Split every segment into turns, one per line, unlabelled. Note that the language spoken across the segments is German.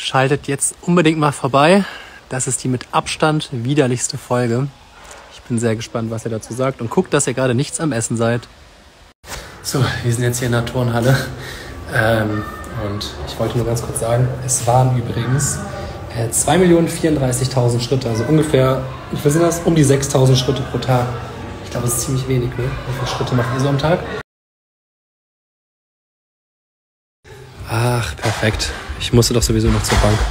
Schaltet jetzt unbedingt mal vorbei. Das ist die mit Abstand widerlichste Folge. Ich bin sehr gespannt, was ihr dazu sagt. Und guckt, dass ihr gerade nichts am Essen seid. So, wir sind jetzt hier in der Turnhalle. Und ich wollte nur ganz kurz sagen, es waren übrigens 2.034.000 Schritte. Also ungefähr, wie viel sind das? Um die 6.000 Schritte pro Tag. Ich glaube, das ist ziemlich wenig, ne? Wie viele Schritte macht ihr so am Tag? Ach, perfekt. Ich musste doch sowieso noch zur Bank.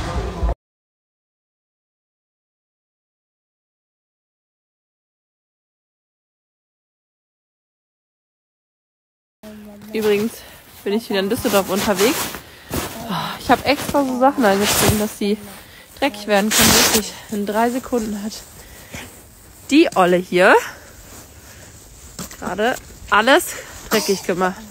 Übrigens bin ich wieder in Düsseldorf unterwegs. Ich habe extra so Sachen angezogen, dass die dreckig werden können. Wirklich, in 3 Sekunden hat die Olle hier gerade alles dreckig gemacht.